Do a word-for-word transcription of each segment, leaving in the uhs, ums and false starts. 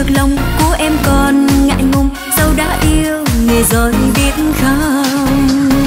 được lòng của em còn ngại ngùng, dẫu đã yêu người rồi biết không.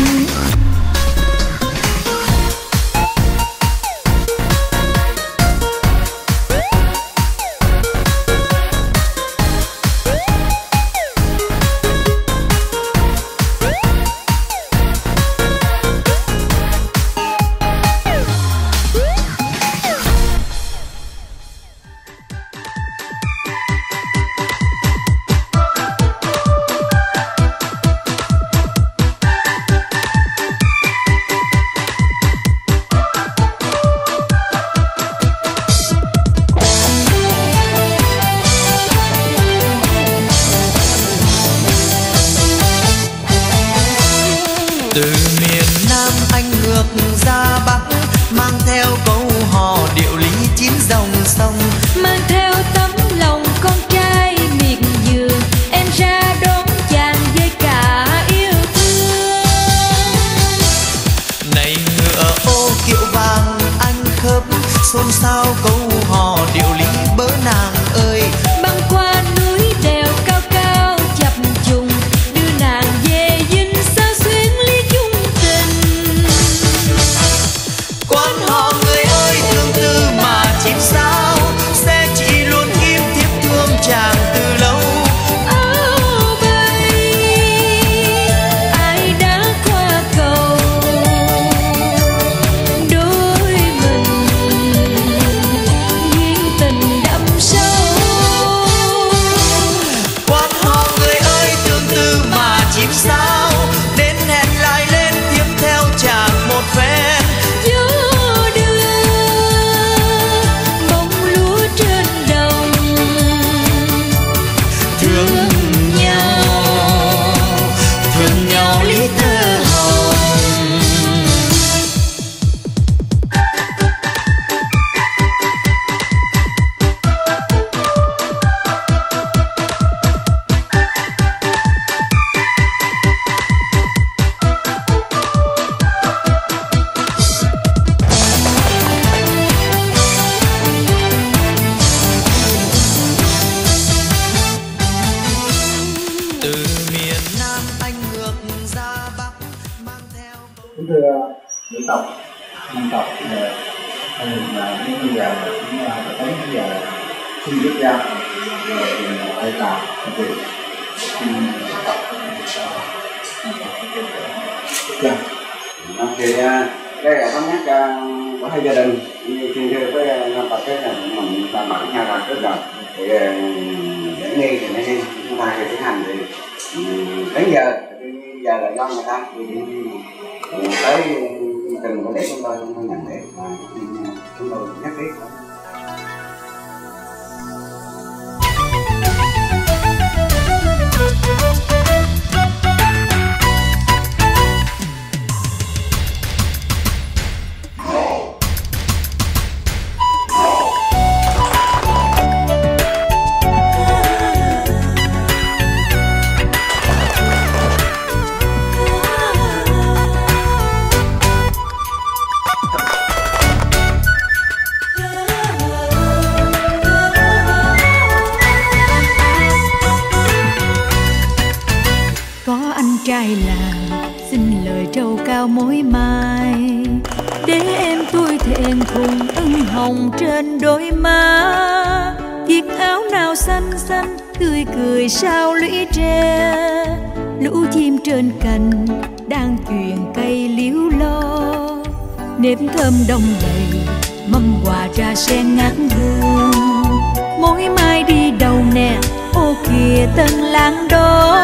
nếp thơm đông đầy, mâm quà trà sen ngát hương. Mỗi mai đi đầu nè, ô kìa tân lang đó,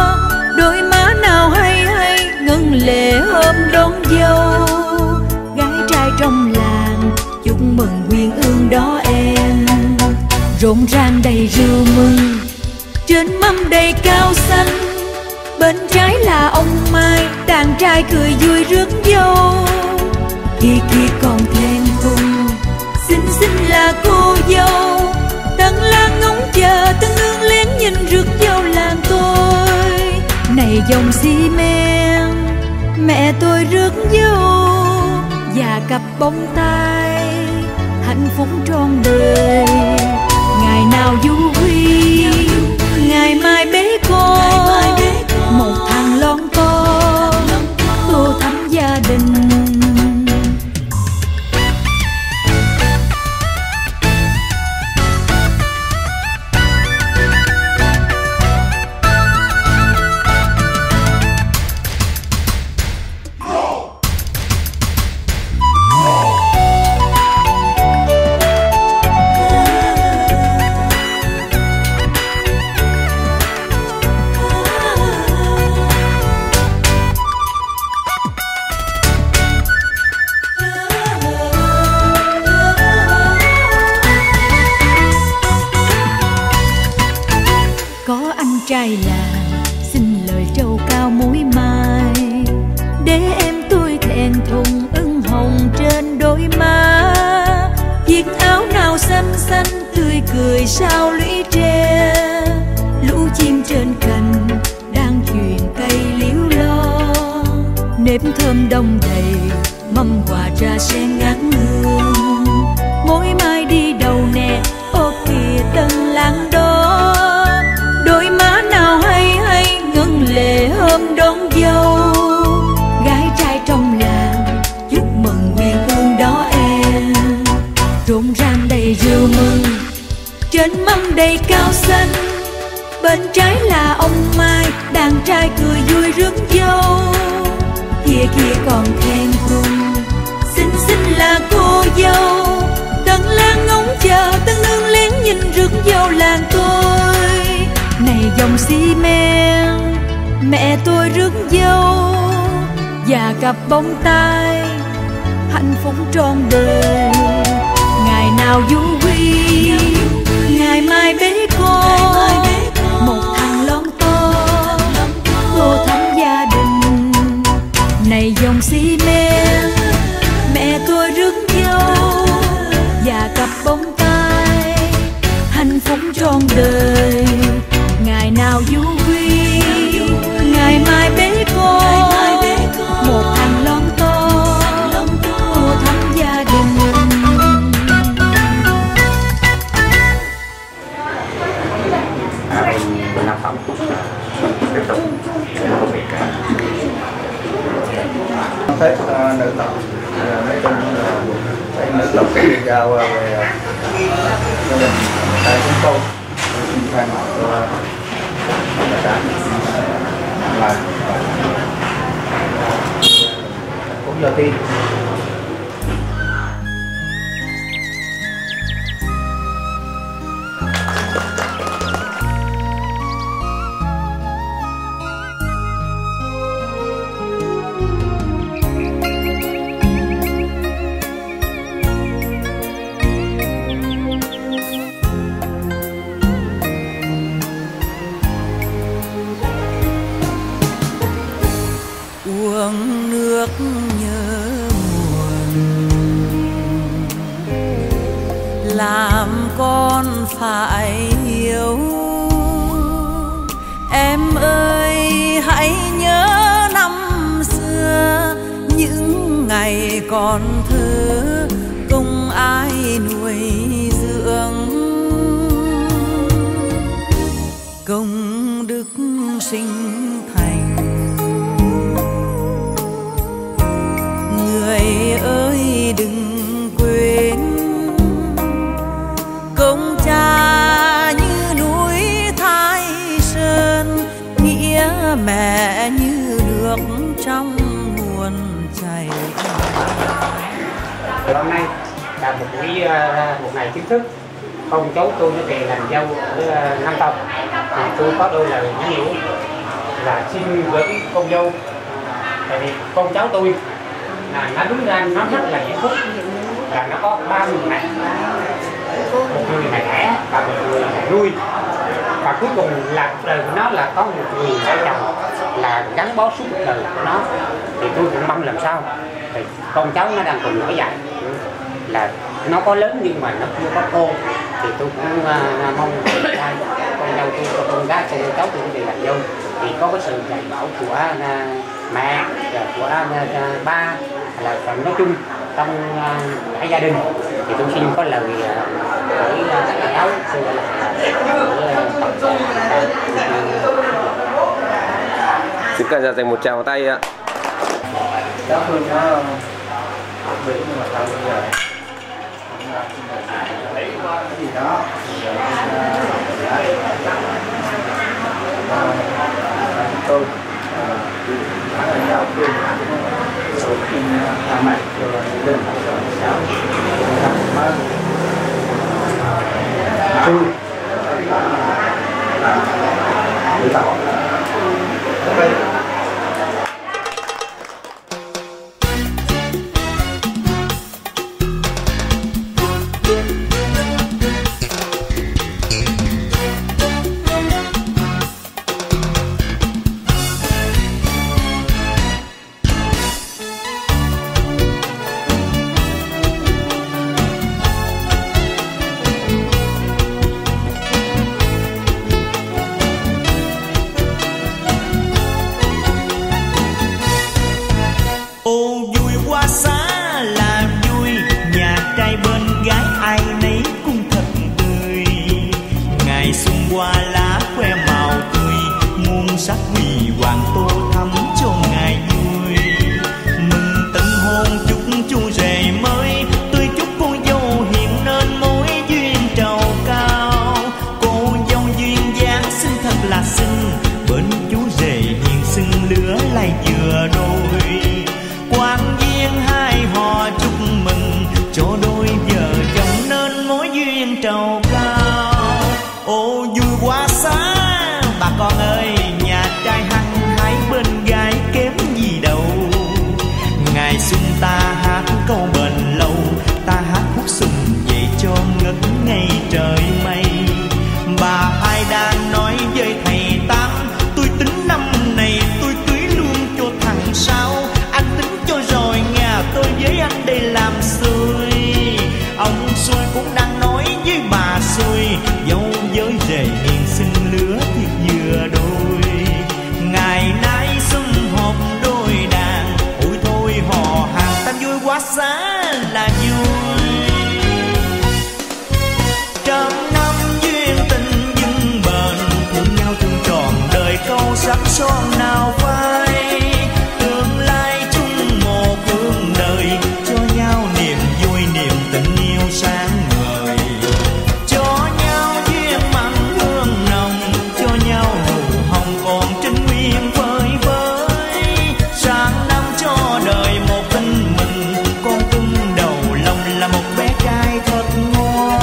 đôi má nào hay hay ngân lệ hôm đón dâu. Gái trai trong làng chúc mừng quyên ương đó em, rộn ràng đầy rượu mừng, trên mâm đầy cao xanh. Bên trái là ông Mai, đàn trai cười vui rước dâu. Kia kia còn then khung, xinh xinh là cô dâu. Tân lang ngóng chờ, tân hương lén nhìn rước dâu làng tôi. Này dòng xi men, mẹ tôi rước dâu, và cặp bông tai hạnh phúc trọn đời. Ngày nào du huy trai làng xin lời trầu cao mối mai, để em tôi thẹn thùng ửng hồng trên đôi má. Chiếc áo nào xanh xanh tươi cười sao lũy tre, lũ chim trên cành đang chuyện cây liễu lo. Nếp thơm đông đầy mâm quà trà sen ngát hương, mỗi mai đi đầu nè ô kìa tân làng đó. Đôi má nào hay hay ngân lệ hôm đón dâu, gái trai trong làng chúc mừng nguyện ương đó em. Rộn ràng đầy rượu mừng trên mâm đầy cao xanh, bên trái là ông Mai đàn trai cười vui rước dâu. Kia kia còn khen cùng xinh xinh là cô dâu, tận làng ngóng chờ tân nương lén nhìn rước dâu làng tôi. Này dòng xi men mẹ tôi rước dâu, và cặp bông tai hạnh phúc trọn đời. Ngày nào du quy ngày mai bế con, một thằng lon to tô thắm gia đình. Này dòng xi men mẹ tôi rước dâu, và cặp bông tai hạnh phúc trọn đời. Ngày nào du quy ngày mai bế con, một thằng lon to tô thắm gia đình. Bên Nam Phẩm tiếp tục công việc cả Tết nữ tộc. Nói chung là Tết nữ tộc sẽ giao về gia đình tại chúng tôi xin thay mặt cho tất cả là cũng giờ thi. Uống nước nhớ nguồn làm con phải hiểu. Em ơi hãy nhớ năm xưa, những ngày còn thơ không ai nuôi dưỡng. Công đức sinh thành, người ơi đừng quên. Công cha như núi Thái Sơn, nghĩa mẹ như nước trong nguồn chảy. Hôm nay là một buổi một ngày chính thức, con cháu tôi nó về làm dâu ở Nam Tông, thì tôi có đôi lời nhắn nhủ là xin gửi con dâu. Tại vì con cháu tôi là nó đúng ra nó rất là hạnh phúc, là nó có ba người mẹ, một người mẹ đẻ và một người mẹ nuôi, và cuối cùng là cuộc đời của nó là có một người vợ chồng là gắn bó suốt cuộc đời của nó. Thì tôi cũng mong làm sao thì con cháu nó đang còn nhỏ dại, là nó có lớn nhưng mà nó chưa có cô, thì tôi cũng uh, mong trai con dâu tôi, con gái con cháu tôi đi làm dâu thì có cái sự dạy bảo của uh, mẹ và của uh, ba, là phần nói chung trong uh, cả gia đình. Thì tôi xin có lời với uh, tất cả cháu Xin cả nhà dành một tràng tay ạ. Cháu Phương nó bị nhưng mà tao bây giờ cái gì đó tôi giáo viên rồi xin cha mẹ rồi gia đình cháu ba tôi để tạo qua lá khoe màu tươi, muôn sắc huy hoàng tô thắm cho ngày vui. Mừng tân hôn chúc chú rể mới, tươi chúc cô dâu hiện nên mối duyên trầu cao. Cô dâu duyên dáng xinh thật là xinh, bên chú rể hiền xinh lứa lại vừa đôi. Quan viên hai họ chúc mừng cho đôi vợ chồng nên mối duyên trầu cao. Ô vui quá xá bà con ơi, nhà trai hăng hái bên gái kém gì đâu. Ngày xuân ta hát câu bền lâu, ta hát khúc sùng vậy cho ngất ngây trời mây. Bà hai đang nói với thầy Tám, tôi tính năm này tôi cưới luôn cho thằng Sáu. Anh tính cho rồi nhà tôi với anh đây làm xuôi. Ông xuôi cũng đang nói với bà xuôi, dâu với rể hiền xinh lứa thiệt vừa đôi. Ngày nay sum họp đôi đàn, ôi thôi hò hàng ta vui quá xá là vui. Trăm năm duyên tình vững bền, thương nhau thương tròn đời câu sắc son nào phai. Tương lai chung một hướng đời, cho nhau niềm vui niềm tình yêu sáng ngời. Cho nhau duyên mặn hương nồng, cho nhau nụ hồng còn trinh nguyên phơi phới. Sang năm cho đời một tình mừng, con cưng đầu lòng là một bé trai thật ngoan.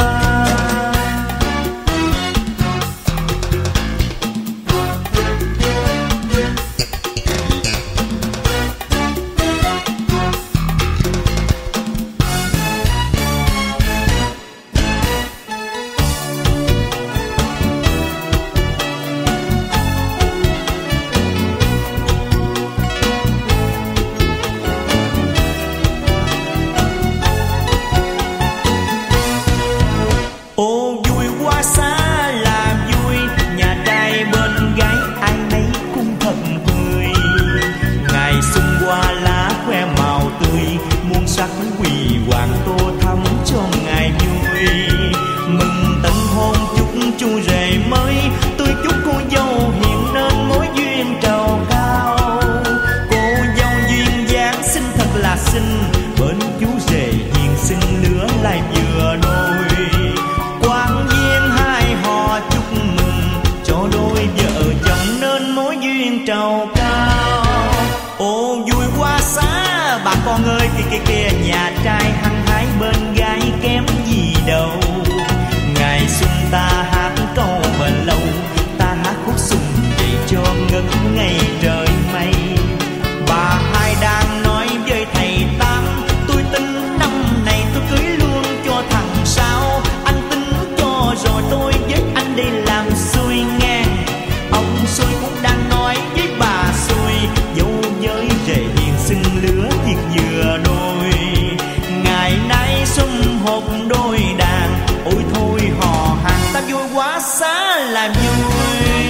Ô vui quá xá là vui, nhà trai bên gái ai nấy cũng thật tươi. Ngày xuân qua lá khoe màu tươi, muôn sắc huy hoàng tô thắm cho ngày vui. Mừng tân hôn chúc chú rể mới, tôi chúc cô dâu hiện nên mối duyên trầu cao. Cô dâu duyên dáng xinh thật là xinh, bên chú rể hiền xinh lứa lại vừa đôi. Quan viên hai họ chúc mừng cho đôi vợ chồng nên mối duyên trầu cao. Ô vui quá xá bà con ơi, kìa kìa kìa nhà trai hăng hái bên gái kém gì đâu. Ngày xuân ta hát câu bền lâu, ta hát khúc sùng vậy cho ngất ngây trời mây. Bà hai đang nói với thầy Tám, tôi tính năm này tôi cưới luôn cho thằng Sáu. Anh tính cho rồi tôi với anh đi làm xuôi ngang. Ông xuôi cũng đang nói với bà xuôi, dâu với rể hiền xinh lứa thiệt vừa đôi. Ngày nay sum họp đôi đàn, ôi thôi hò hàng ta vui quá xá là vui.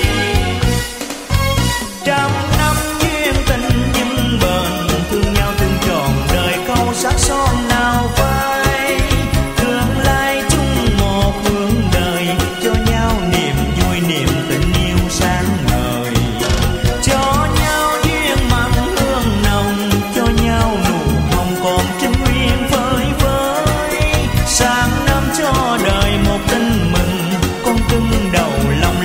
Trăm năm duyên tình vững bền, thương nhau thương tròn đời câu sắc son nào phai. Tương lai chung một hướng đời, cho nhau niềm vui niềm tình yêu sáng ngời. Cho nhau duyên mặn hương nồng, cho nhau nụ hồng còn trinh nguyên phơi phới. Sang năm cho đời một tin mừng, con cưng đầu lòng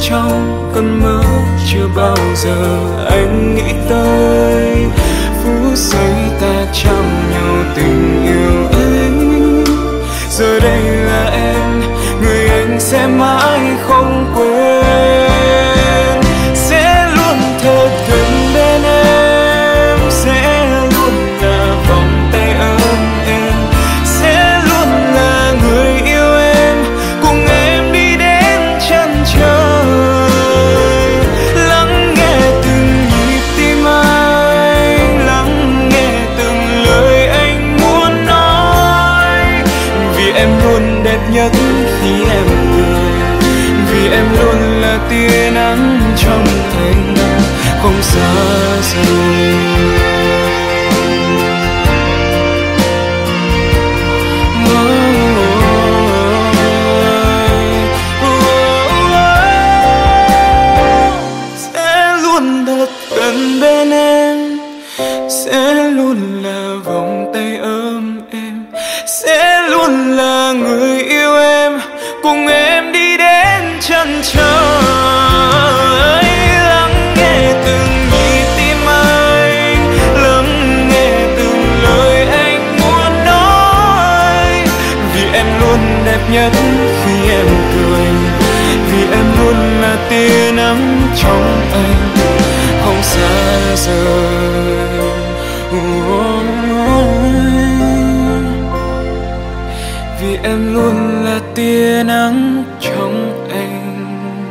trong cơn mơ chưa bao giờ anh nghĩ tới phút giây ta trao nhau tình yêu ấy. Giờ đây là em, người anh sẽ mãi không quên, sẽ luôn thật gần bên em, sẽ luôn là vòng tay ấm em, sẽ luôn là người yêu em, cùng em đi đến chân trời. Lắng nghe từng nhịp tim anh, lắng nghe từng lời anh muốn nói, vì em luôn đẹp nhất khi em cười, vì em luôn là tia nắng trong anh không xa rời. Sẽ luôn thật gần bên em, sẽ luôn là vòng tay ấm em, sẽ luôn là người yêu em, cùng em đi đến chân trời. Lắng nghe từng nhịp tim anh, lắng nghe từng lời anh muốn nói, vì em luôn đẹp nhất khi em cười, vì em luôn là tia nắng trong anh không xa rời. Vì em luôn là tia nắng trong anh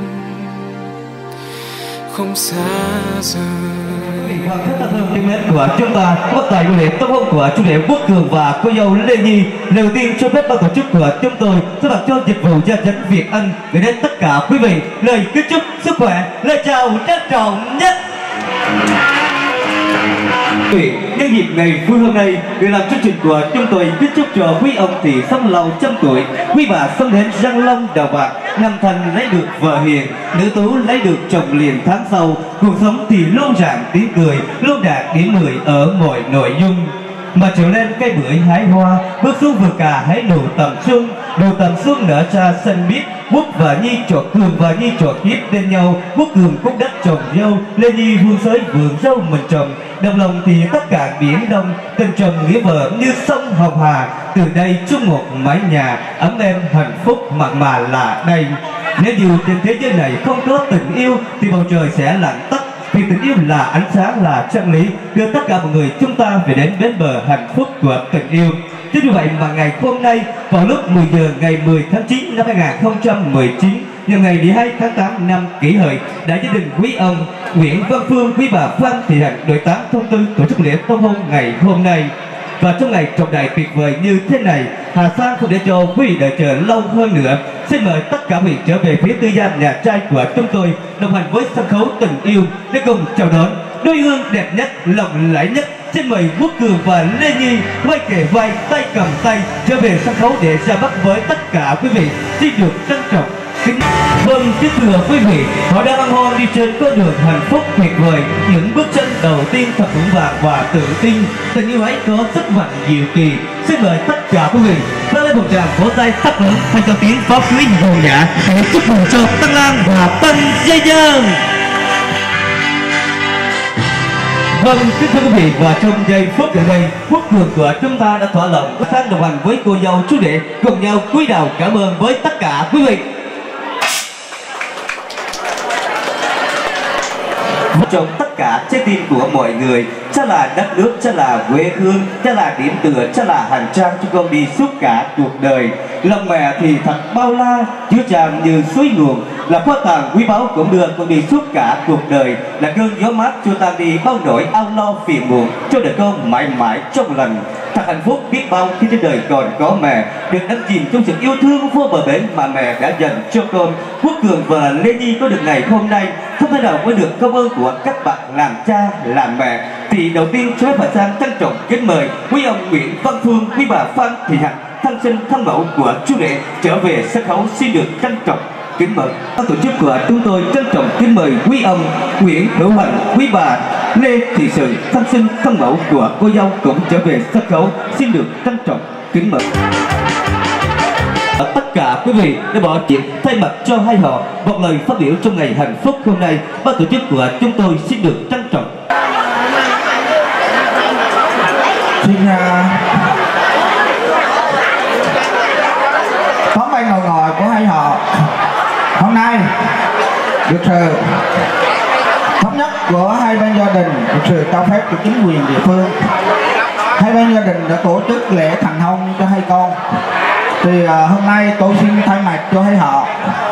không xa rời. Thân mến của chúng ta, bất tài của lễ tốt hôn của chủ lễ Quốc Cường và cô dâu Lê Nhi. Đầu tiên cho phép ban tổ chức của chúng tôi thay mặt cho dịch vụ gia chánh Việt Anh gửi đến tất cả quý vị lời kính chúc sức khỏe, lời chào trân trọng nhất. Quý nhân dịp ngày vui hôm nay, người làm chương trình của chúng tôi kính chúc cho quý ông thì sống lâu trăm tuổi, quý bà sống đến răng long đầu bạc, nam thanh lấy được vợ hiền, nữ tú lấy được chồng liền tháng sau, cuộc sống thì luôn rạng tiếng cười, luôn đạt điểm mười ở mọi nội dung. Mà trở lên cây bưởi hái hoa, bước xuống vườn cà hái nụ tầm xuân, nụ tầm xuân nở ra xanh biếc. Quốc và Nhi trọt Cường và Nhi trọt kiếp bên nhau, Quốc Cường cúc đất trồng dâu, Lê Nhi vươn tới vườn dâu mình trồng. Đồng lòng thì tất cả biển đông, tình chồng nghĩa vợ như sông Hồng Hà. Từ đây chung một mái nhà, ấm êm hạnh phúc mặn mà là đây. Nếu như trên thế giới này không có tình yêu thì bầu trời sẽ lặng tắt. Vì tình yêu là ánh sáng, là chân lý, đưa tất cả mọi người chúng ta về đến bến bờ hạnh phúc của tình yêu. Chính vì vậy mà ngày hôm nay vào lúc mười giờ ngày mười tháng chín năm hai nghìn không trăm mười chín, nhân ngày mười hai tháng tám năm Kỷ Hợi, đại gia đình quý ông Nguyễn Văn Phương, quý bà Phan Thị Hạnh đội tám thông tư tổ chức lễ tân hôn ngày hôm nay. Và trong ngày trọng đại tuyệt vời như thế này, Hà Sang không để cho quý vị đợi chờ lâu hơn nữa, xin mời tất cả quý vị trở về phía tư gia nhà trai của chúng tôi, đồng hành với sân khấu tình yêu để cùng chào đón đôi hương đẹp nhất, lộng lẫy nhất. Xin mời Quốc Cường và Lê Nhi vai kề vai, tay cầm tay trở về sân khấu để ra mắt với tất cả quý vị. Xin được trân trọng kính vâng, kính thưa quý vị, họ đang hân hoan đi trên con đường hạnh phúc tuyệt vời. Những bước chân đầu tiên thật vững vàng và tự tin, tình yêu ấy có sức mạnh diệu kỳ. Xin mời tất cả quý vị ta lên một tràng vỗ tay thật lớn thay cho tiếng pháo quý hồn nhã để chúc mừng cho Tân An và Tân Dây Nhân. Vâng, kính thưa quý vị, và trong giây phút gần đây, Quốc Cường của chúng ta đã thỏa lòng sang đồng hành với cô dâu chú rể, cùng nhau cúi đầu cảm ơn với tất cả quý vị. Trong tất cả trái tim của mọi người, chắc là đất nước, chắc là quê hương, chắc là điểm tựa, chắc là hành trang cho con đi suốt cả cuộc đời. Lòng mẹ thì thật bao la, chứa tràn như suối nguồn, là kho tàng quý báu cũng đưa con đi suốt cả cuộc đời, là cơn gió mát cho ta đi bao nỗi âu lo phiền muộn, cho đời con mãi mãi trong lành. Thật hạnh phúc biết bao khi trên đời còn có mẹ, được đắm chìm trong sự yêu thương vô bờ bến mà mẹ đã dành cho con. Quốc Cường và Lê Nhi có được ngày hôm nay không thể nào quên được công ơn của các bạn làm cha làm mẹ. Thì đầu tiên chúng phải sang trân trọng kính mời quý ông Nguyễn Văn Phương, quý bà Phan Thị Hạnh, thân sinh thân mẫu của chú rể trở về sân khấu. Xin được trân trọng kính mời. Ban tổ chức của chúng tôi trân trọng kính mời quý ông Nguyễn Hữu Hạnh, quý bà Lê Thị Sự, thân sinh thân mẫu của cô dâu cũng trở về sân khấu. Xin được trân trọng kính mời. Tất cả quý vị đã bỏ chuyện thay mặt cho hai họ một lời phát biểu trong ngày hạnh phúc hôm nay. Ban tổ chức của chúng tôi xin được trân trọng. Xin uh, tóm bay ngồi ngồi của hai họ hôm nay được sự thống nhất của hai bên gia đình, được sự cho phép của chính quyền địa phương. Hai bên gia đình đã tổ chức lễ thành hôn cho hai con. Thì uh, hôm nay tôi xin thay mặt cho hai họ,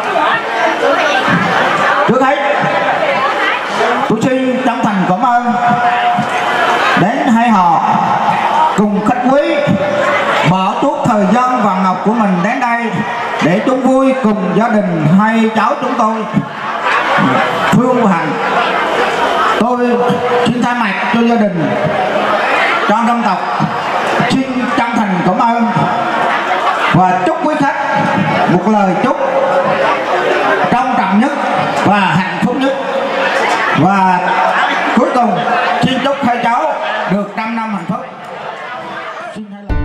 trước hết tôi xin chân thành cảm ơn đến hai họ cùng khách quý bỏ tuốt thời gian vàng ngọc của mình đến đây để chung vui cùng gia đình hai cháu chúng tôi, Phương và Hạnh. Tôi xin thay mặt cho gia đình trong dân tộc xin chân thành cảm ơn và chúc quý khách một lời chúc trân trọng nhất và hạnh phúc nhất. Và cuối cùng xin chúc hai cháu được trăm năm hạnh phúc. Xin thay lời.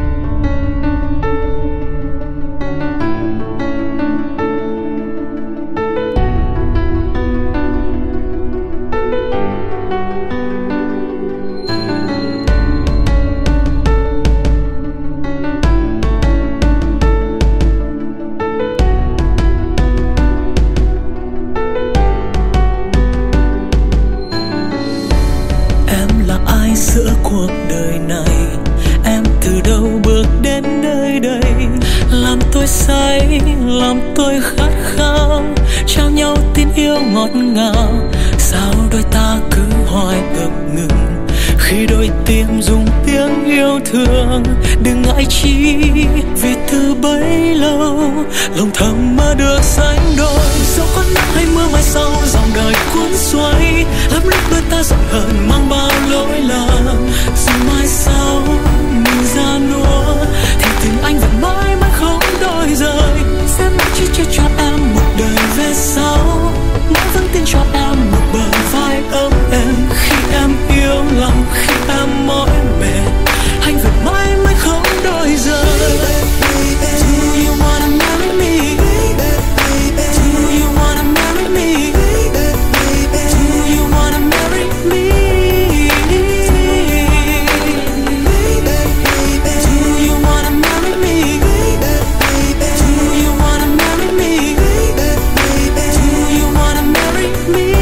Giữa cuộc đời này em từ đâu bước đến nơi đây, làm tôi say, làm tôi khát khao, trao nhau tin yêu ngọt ngào. Sao đôi ta cứ hoài ngập ngừng khi đôi tim dùng tiếng yêu thương. Đừng ngại chi vì từ bấy lâu lòng thầm mơ được sánh đôi. Dẫu có nắng hay mưa mai sau dòng đời cuốn xoay, lắm lúc đôi ta giận hờn mang bao lỗi lầm. Rồi mai sau mình ra nua thì tình anh vẫn mãi mãi không đổi rời. Sẽ mãi chỉ che cho em một đời về sau, mãi vẫn tin cho em một bờ vai ấm êm. Khi em yêu lòng, khi em mỏi mệt, anh vẫn mãi mãi không đổi rời. Do you wanna marry me? Do you wanna marry me? Do you wanna marry me? Do you wanna marry me? Do you wanna marry me? Do you wanna marry me?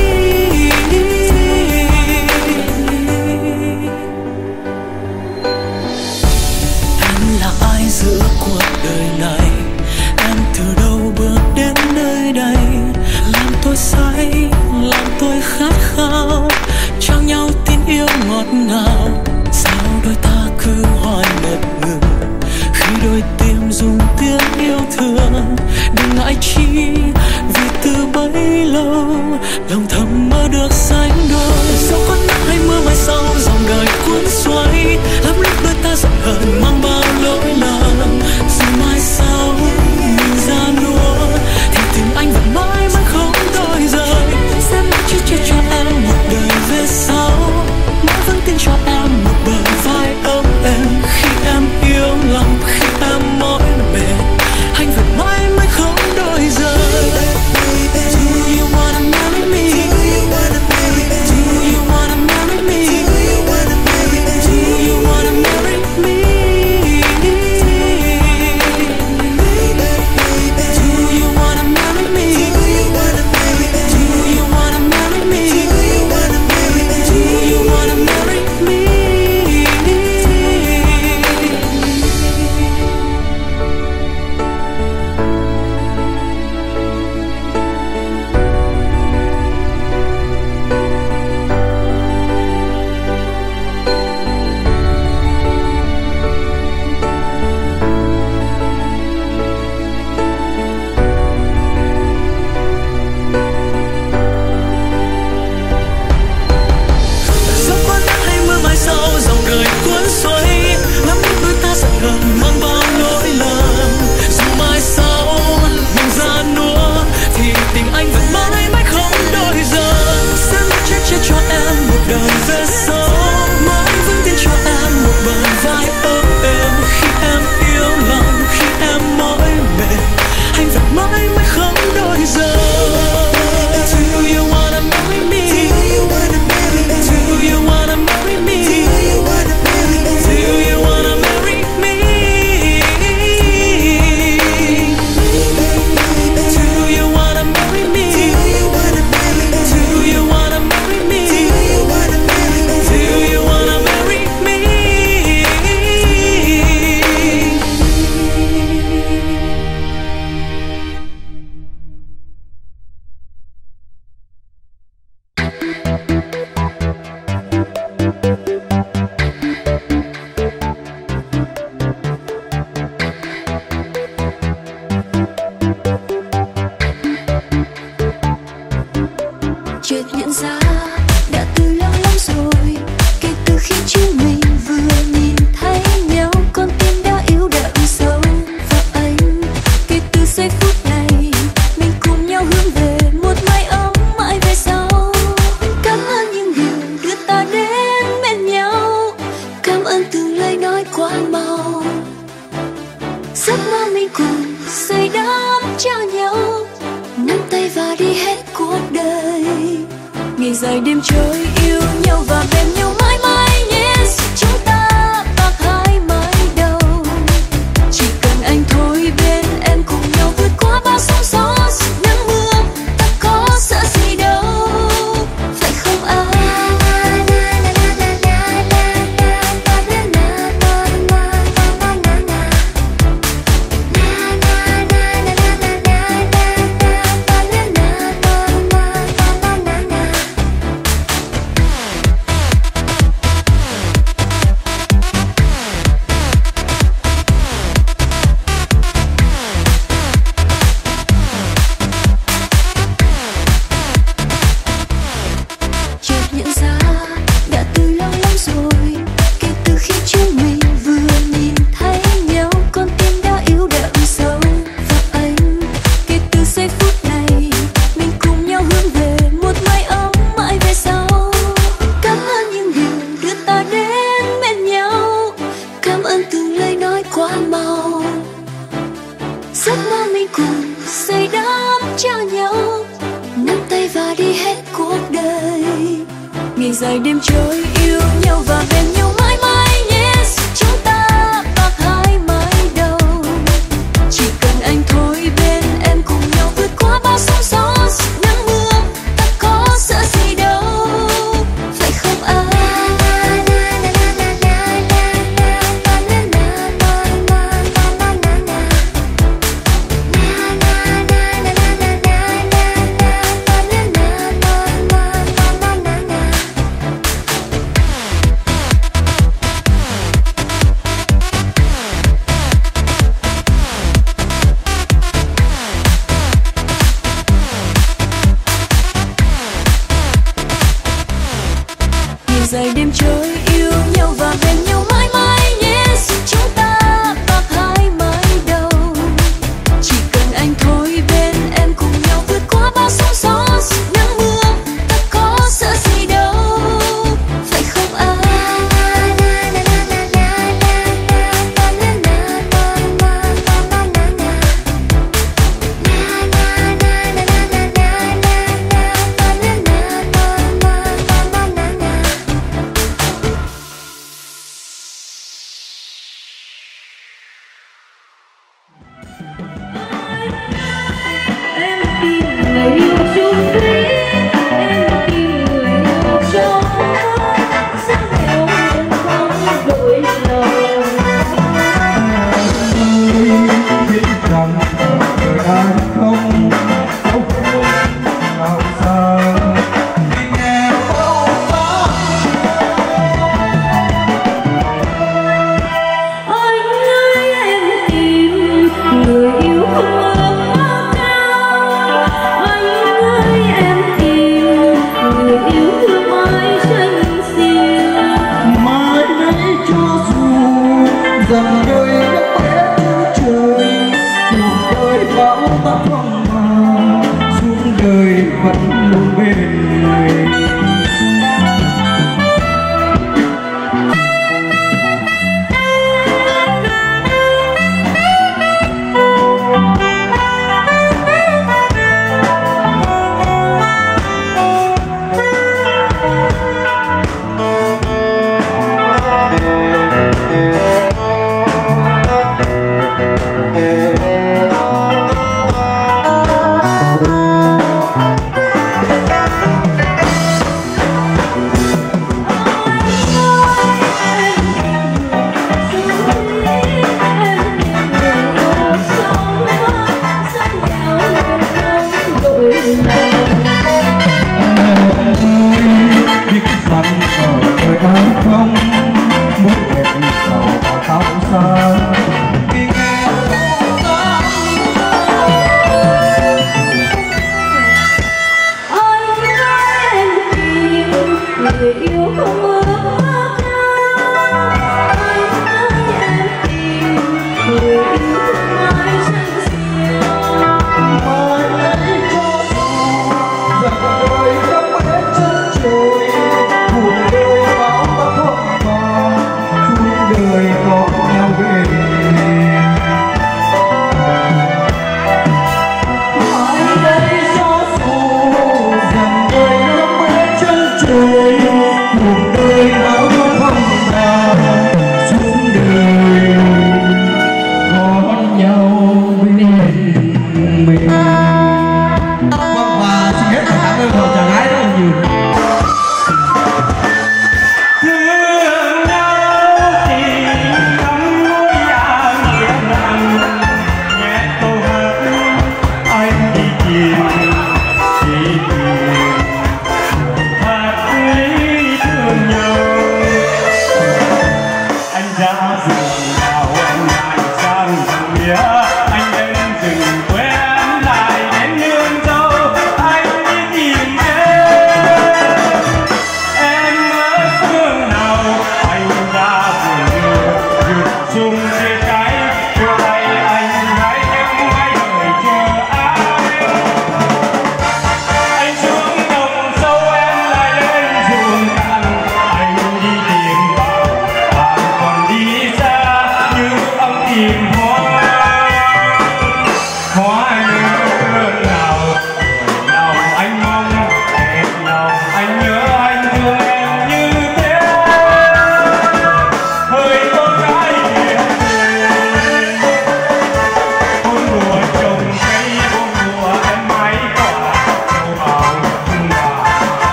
Em là ai giữa cuộc đời này? Em từ đâu bước đến nơi đây? Làm tôi say, làm tôi khát khao, trao nhau tin yêu ngọt ngào. Sao đôi ta cứ hoài ngập ngừng khi đôi tim dùng tiếng yêu thương. Đừng ngại chi vì từ bấy lâu lòng thầm mơ được sánh đôi. Dẫu có nắng hay mưa mai sau dòng đời cuốn xoay, lắm lúc đôi ta giận hờn mang bao lỗi lầm. Rồi mai sau mình ra nua thì tình anh vẫn mãi mãi không đổi rời. Sẽ mãi chỉ che cho em một đời về sau, mãi vẫn tin cho em một bờ vai ấm êm. Khi em yêu lòng, khi em mỏi mệt, anh vẫn mãi mãi không đổi rời. Giấc mơ mình cùng xây đắp cho nhau, nắm tay và đi hết cuộc đời. Ngày dài đêm trôi yêu nhau và bên nhau mãi mãi nhé. Chúng ta bạc hai mái đầu, chỉ cần anh thôi bên em cùng nhau vượt qua bao sóng gió nắng mưa. Ta có sợ gì đâu, phải không anh? Ngày dài đêm trôi yêu nhau và bên nhau mãi mãi nhé. Chúng ta bạc hai mái đầu, chỉ cần anh thôi bên em cùng nhau vượt qua bao sóng gió nắng mưa. Ta có sợ gì đâu, phải không anh? Dài đêm trôi yêu nhau và bên nhau mãi mãi nhé. Chúng ta bạc hai mái đầu, chỉ cần anh thôi bên em cùng nhau vượt qua bao sóng gió nắng mưa. Ta có sợ gì đâu, phải không anh?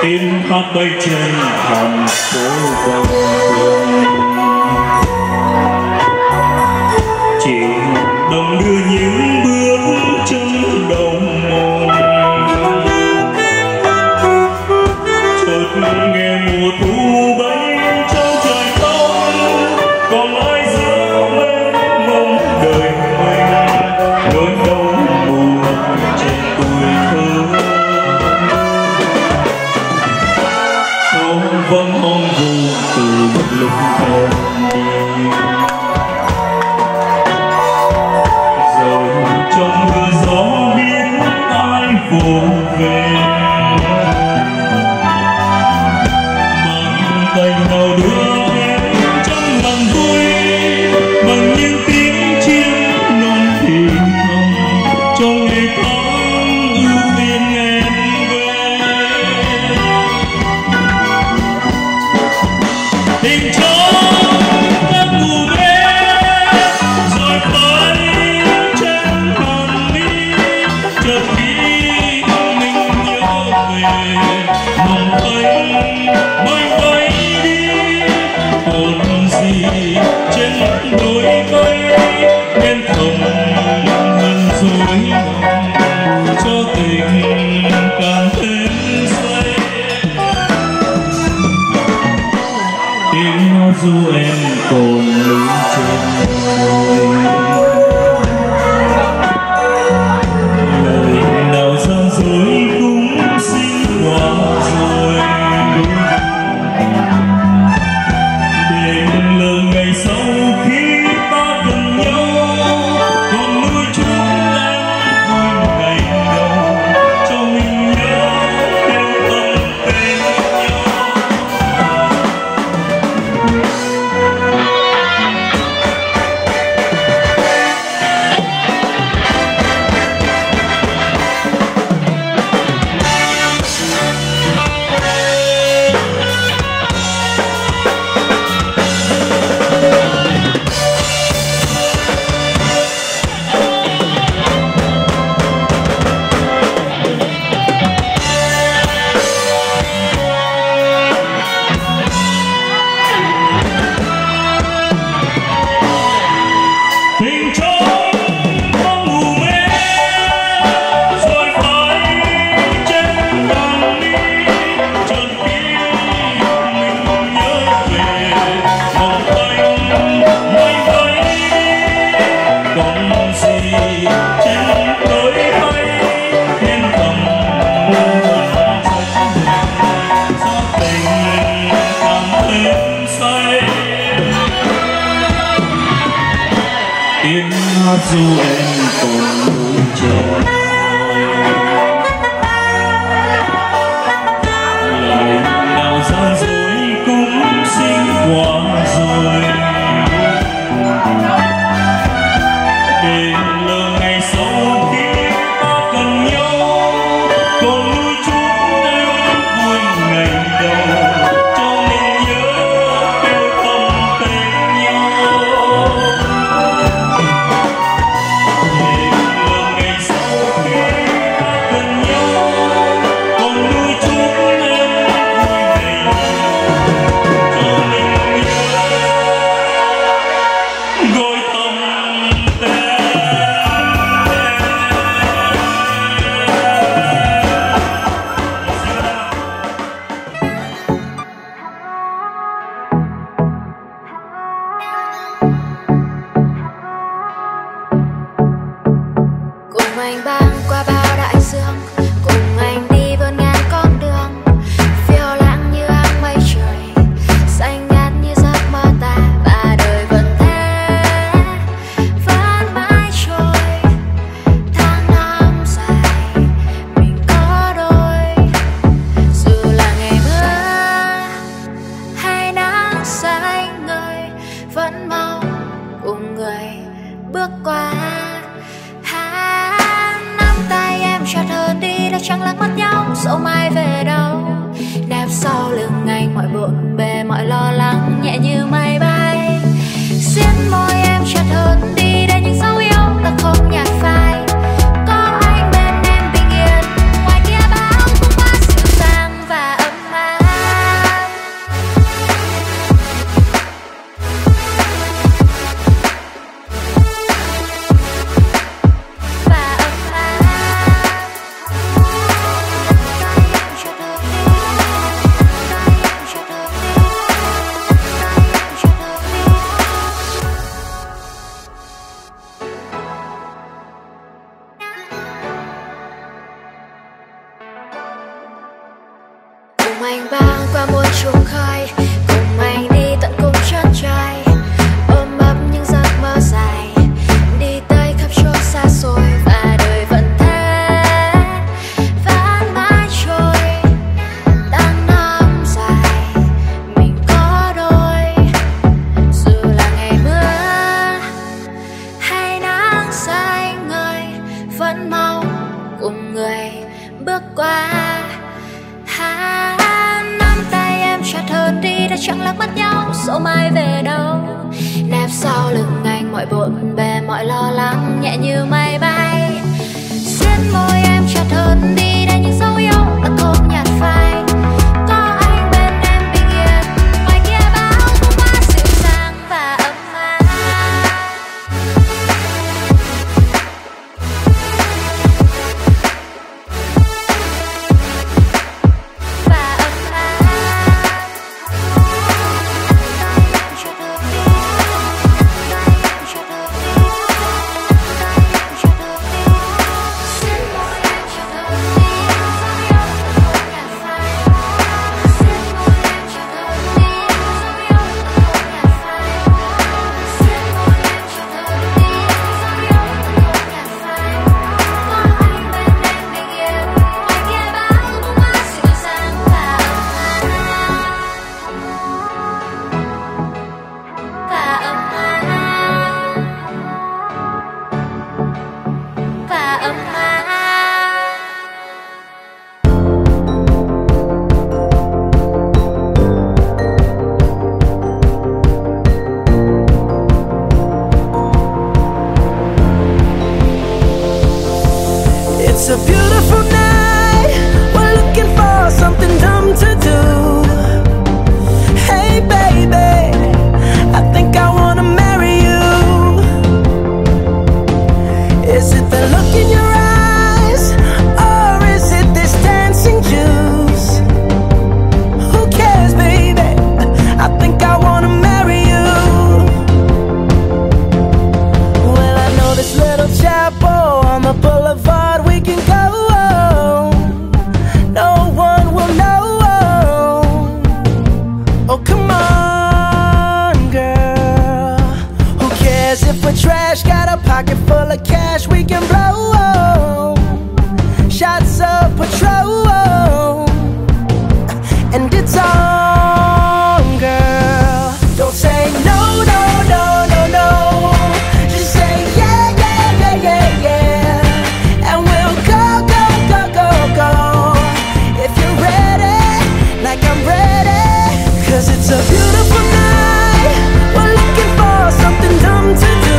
tiếng hát bay trên thành phố vòng quanh. Chiều đông đưa những bước chân đầu mòn, chợt nghe mùa thu bay trong trời không, còn ai giữa mênh mông đời mình, nỗi đau buồn trên tuổi thơ. Sóng vắng hong vu từ lúc em đi, rồi trong mưa gió biết ai vô về. Bằng tay nào đưa em trong lòng vui, bằng những tiếng chim non thì thầm trong ngày tháng ưu tiên em về. Tình trong giấc ngủ mê rồi phải trên bàn mi, chợt khi mình nhớ về mong thấy mới bay đi, còn gì trên đôi mây nên thầm hận dối lòng cho tình càng thêm say. Tiếng hát ru em còn lưu trên môi, lời nào gian dối cũng xin qua rồi. Đêm lờ ngày sau khi ta gần nhau, còn nuôi chúng em vui ngày đầu cho mình nhớ theo tâm tình nhau. Tình trong bóng ngủ mê rồi phải trên bàn mi, chợt khi mình nhớ về mong thấy mới bay đi, còn gì trên đôi mây nên thầm hận dối do tình càng thêm say. Tiếng hát ru em còn lưu trên môi, lời nào gian dối cũng xin qua rồi. Để lờ ngày sau khi ta cần nhau, còn nuôi chúng em vui ngày đầu cho mình nhớ theo tâm tình nhau. Cùng anh băng qua bao đại dương, cùng anh đi vươn ngang con đường, phiêu lãng như áng mây trời, xanh ngát như giấc mơ ta, và đời vẫn thế, vẫn mãi trôi. Tháng năm dài, mình có đôi, dù là ngày mưa hay nắng xanh ngời, vẫn mong cùng người bước qua. Nắm tay em chặt hơn đi đã chẳng lắng mắt nhau, dẫu mai về đâu. Nép sau lưng anh mọi bộn bề mọi lo lắng nhẹ như mây bay. Xiết môi em chặt hơn đi để những dấu yêu ta không nhạt phai. Có anh bên em bình yên, ngoài kia bão cũng quá dịu dàng và ấm anh băng qua muôn trùng khơi, cùng anh đi tận cùng chân trời, ôm ấp những giấc mơ dài, đi tới khắp chỗ xa xôi và đời vẫn thế, vẫn mãi trôi. Tháng năm dài mình có đôi, dù là ngày mưa hay nắng xanh ngời, vẫn mong cùng người bước qua. Ha, nắm tay em chặt hơn đi đã chẳng lạc mất nhau, dẫu mai về đâu. Nép sau lưng anh mọi bộn bề mọi lo lắng nhẹ như mây bay. Xiết môi em chặt hơn đi đã những dấu yêu đã không nhạt phai. Có anh bên em bình yên, ngoài kia bão tố quá dịu dàng và ấm áp. It's a beautiful night, we're looking for something dumb to do. Hey baby, I think I wanna marry you. Is it the look in your eyes, or is it this dancing juice? Who cares baby, I think I wanna marry you. Well, I know this little chapel on the boulevard we can go. No one will know. Oh come on girl, who cares if we're trash? Got a pocket full of cash we can blow. Shots of Patrol, and it's on girl. Don't say no, no, no, no, no. Just say yeah, yeah, yeah, yeah, yeah. And we'll go, go, go, go, go. If you're ready, like I'm ready. Cause it's a beautiful night, we're looking for something dumb to do.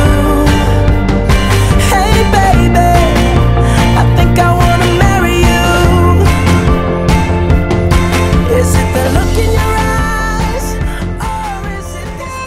Hey baby, I think I wanna marry you. Is it the look in your eyes, or is it this?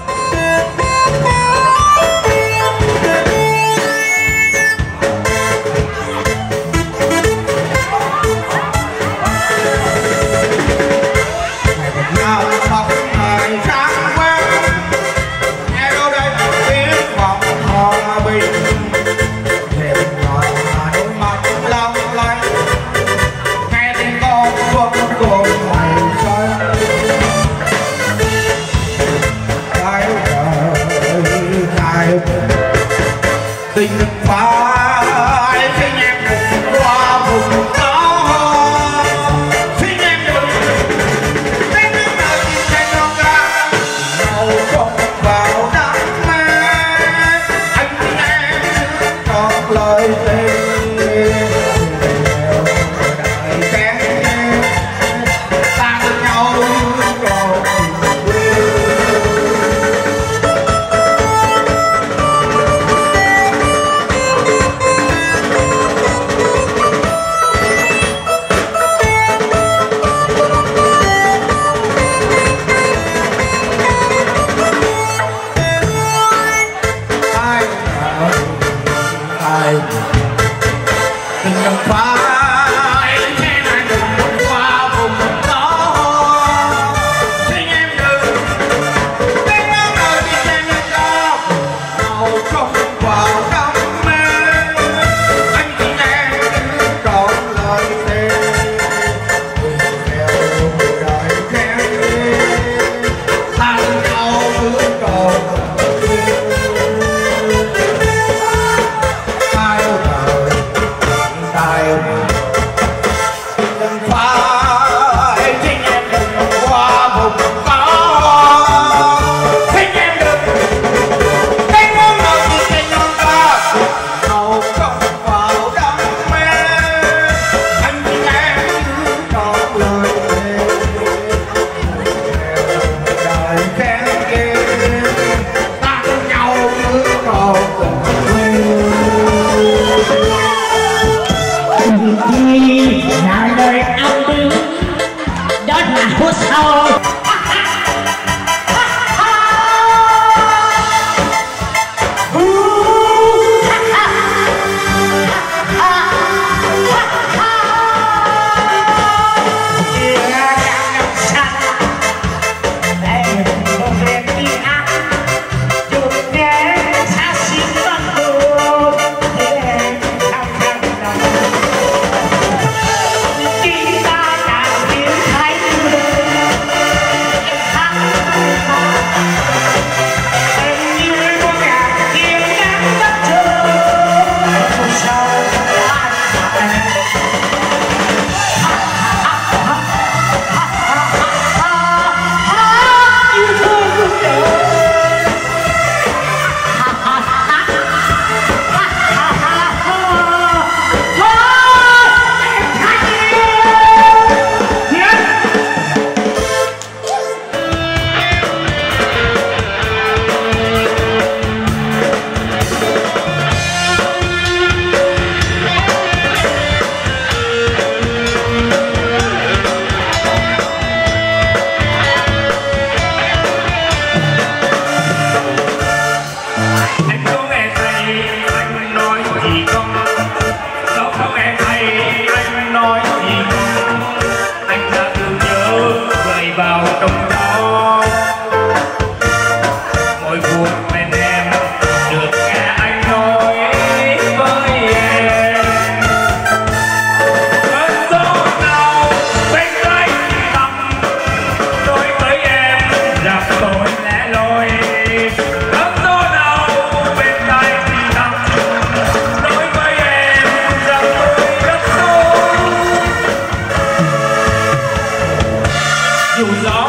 Tình phải xin em cùng qua vùng đó, xin em đừng đánh nước nơi trên non ga màu không vào nắng mát. Anh em còn lời tình đại kén ta bên nhau còn quên. chọn đời ông đi đó là hút sâu. dù gió